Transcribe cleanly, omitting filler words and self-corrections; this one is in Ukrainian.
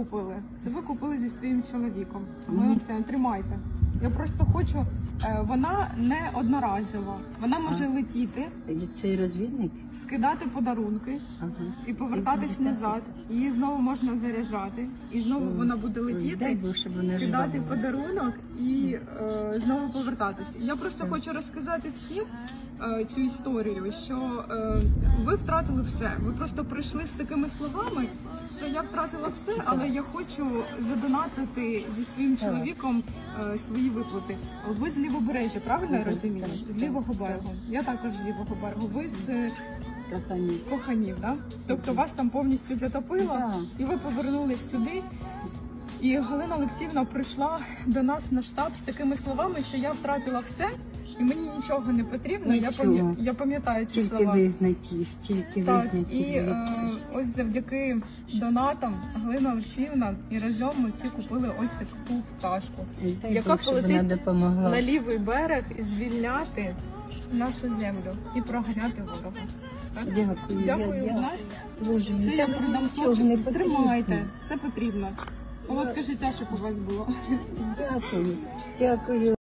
купили? Це ви купили зі своїм чоловіком. Олексій, тримайте. Я просто хочу, вона не одноразова. Вона може летіти, Цей розвідник? скидати подарунки і повертатись назад. Її знову можна заряджати. І знову вона буде Дай летіти, Бог, щоб вона жива кидати була. подарунок і знову повертатись. Я просто хочу розказати всім цю історію, що ви втратили все. Ви просто прийшли з такими словами, що я втратила все, але я хочу задонатити зі своїм чоловіком свої виплати. Ви з Лівобережжя, правильно я розумію? З Лівого берегу. Я також з Лівого берегу. Ви з Коханів, так? Тобто вас там повністю затопило, і ви повернулись сюди. І Галина Олексіївна прийшла до нас на штаб з такими словами, що я втратила все, і мені нічого не потрібно. Я пам'ятаю ці слова. Тільки вигнати, тільки Так, вигнати. і ось завдяки донатам Галина Олексіївна і разом ми всі купили ось таку пташку, яка полетить на лівий берег і звільняти нашу землю і проганяти ворога. Дякую. Дякую з нас. Боже, Це я передам нічого не хлопчику. Тримайте, це потрібно. Солодке життя, щоб у вас було. Дякую. Дякую.